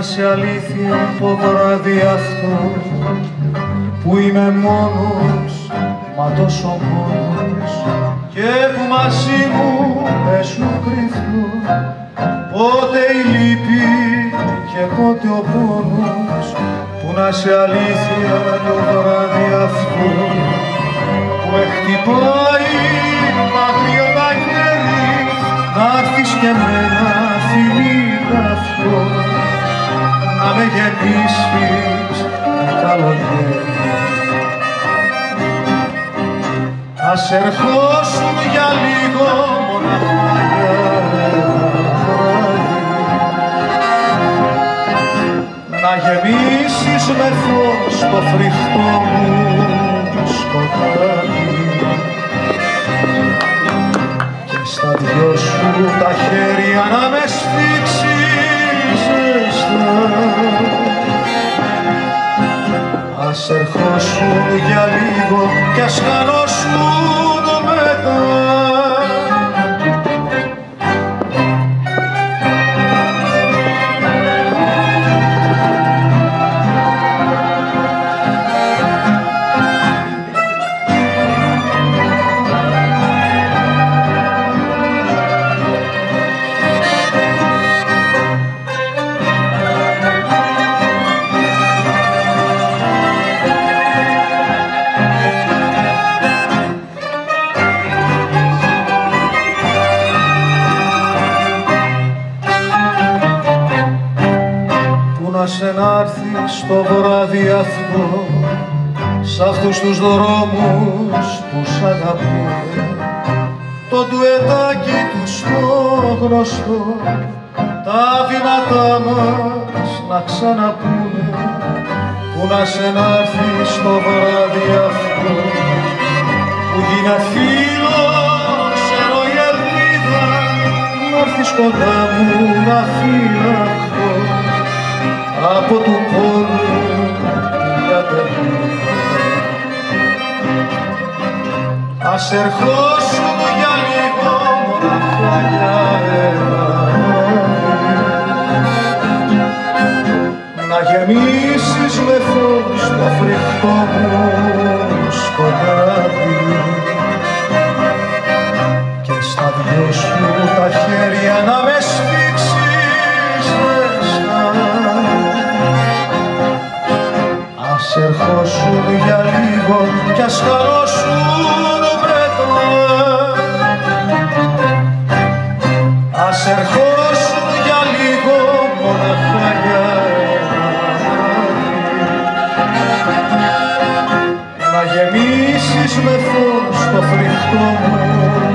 σε αλήθεια το βράδυ αυτό που είμαι μόνος, μα τόσο μόνος, και που μαζί μου πες μου κρυφτώ πότε η λύπη και πότε ο πόνος, που να σε αλήθεια το βράδυ αυτό που με χτυπάει μακριά τα χέρι, να έρθεις και μένα φιλί καυτό, να με γεννήσεις το καλοκαίρι. Ας ερχόσουν για λίγο μοναχά για ένα βράδυ, να γεμίσεις με φως το φρικτό μου σκοτάδι και στα δυο σου τα χέρια να με σφίξεις ζεστά. Ας ερχόσουν για λίγο κι ας χανώσουν μετά. Να σε να'ρθεις το βράδυ αυτό σ' αυτούς τους δρόμους που σ' αγαπούνε, το ντουετάκι τους το γνωστό, τα βήματά μας να ξαναπούνε, που να σε να'ρθεις το βράδυ αυτό που γίνε φίλο ξέρω η ελπίδα, να'ρθεις κοντά μου να φυλαχτώ από του πόνου για τελείω. Ας ερχόσουν για λίγο μοναχά για ένα να γεμίσεις με φως το φρικτό μου σκοτάδι και στα δυο σου τα χέρια να με σφίξεις ζεστά. Ας ερχόσουν για λίγο κι ας χαλώσουν μετά. Ας ερχόσουν για λίγο μοναχά για ένα βράδυ, να γεμίσεις με φως το φρικτό μου